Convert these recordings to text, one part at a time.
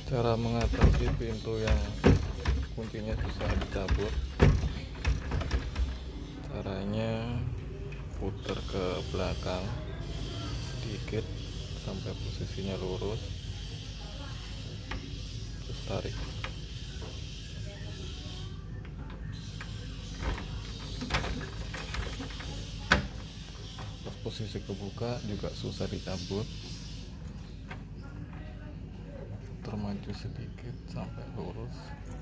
Cara mengatasi pintu yang kuncinya susah dicabut, caranya putar ke belakang sedikit sampai posisinya lurus, terus tarik. Pas posisi kebuka juga susah dicabut, termaju sedikit sampai lurus.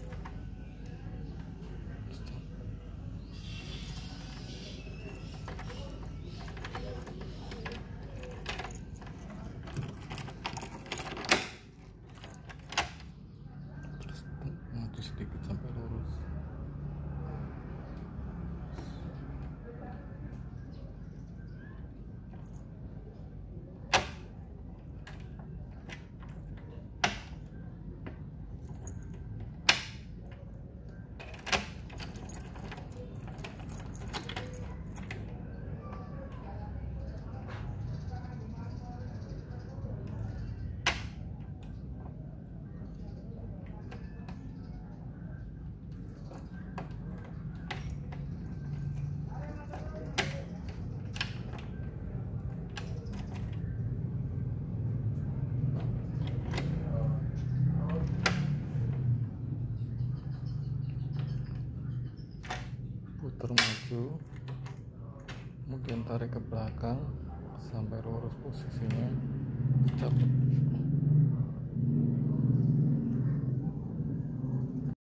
Terus maju sedikit sampai lurus. Putar maju, kemudian tarik ke belakang sampai lurus posisinya, cabut.